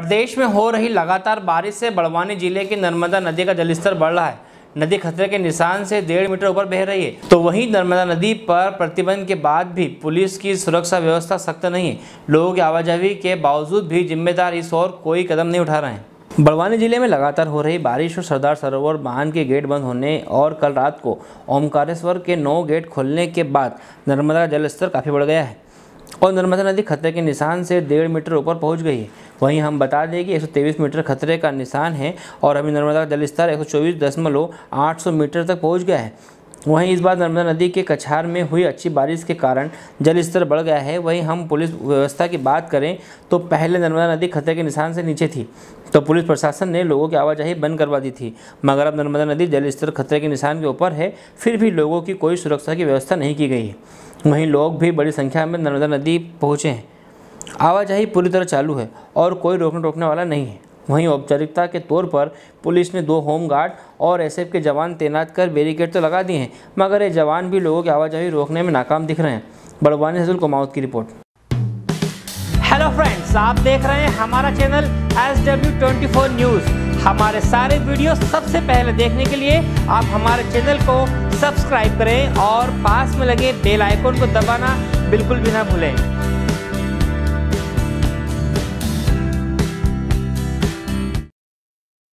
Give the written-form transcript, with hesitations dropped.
प्रदेश में हो रही लगातार बारिश से बड़वानी जिले की नर्मदा नदी का जलस्तर बढ़ रहा है। नदी खतरे के निशान से 1.5 मीटर ऊपर बह रही है। तो वहीं नर्मदा नदी पर प्रतिबंध के बाद भी पुलिस की सुरक्षा व्यवस्था सख्त नहीं है। लोगों की आवाजाही के बावजूद भी जिम्मेदार इस ओर कोई कदम नहीं उठा रहे हैं। बड़वानी जिले में लगातार हो रही बारिश और सरदार सरोवर बांध के गेट बंद होने और कल रात को ओमकारेश्वर के 9 गेट खोलने के बाद नर्मदा का जलस्तर काफ़ी बढ़ गया है और नर्मदा नदी खतरे के निशान से 1.5 मीटर ऊपर पहुंच गई है। वहीं हम बता दें कि 123 मीटर खतरे का निशान है और अभी नर्मदा का जलस्तर 124.8 मीटर तक पहुंच गया है। वहीं इस बार नर्मदा नदी के कछार में हुई अच्छी बारिश के कारण जलस्तर बढ़ गया है। वहीं हम पुलिस व्यवस्था की बात करें तो पहले नर्मदा नदी खतरे के निशान से नीचे थी तो पुलिस प्रशासन ने लोगों की आवाजाही बंद करवा दी थी, मगर अब नर्मदा नदी जलस्तर खतरे के निशान के ऊपर है, फिर भी लोगों की कोई सुरक्षा की व्यवस्था नहीं की गई है। वहीं लोग भी बड़ी संख्या में नर्मदा नदी पहुँचे हैं। आवाजाही पूरी तरह चालू है और कोई रोकने वाला नहीं है। वहीं औपचारिकता के तौर पर पुलिस ने 2 होमगार्ड और एसएफ के जवान तैनात कर बैरिकेड तो लगा दिए हैं, मगर ये जवान भी लोगों की आवाजाही रोकने में नाकाम दिख रहे हैं। बड़वानी से अतुल कुमावत की रिपोर्ट। हेलो फ्रेंड्स, आप देख रहे हैं हमारा चैनल SW24 न्यूज़। हमारे सारे वीडियो सबसे पहले देखने के लिए आप हमारे चैनल को सब्सक्राइब करें और पास में लगे बेल आइकन को दबाना बिल्कुल भी ना भूलें।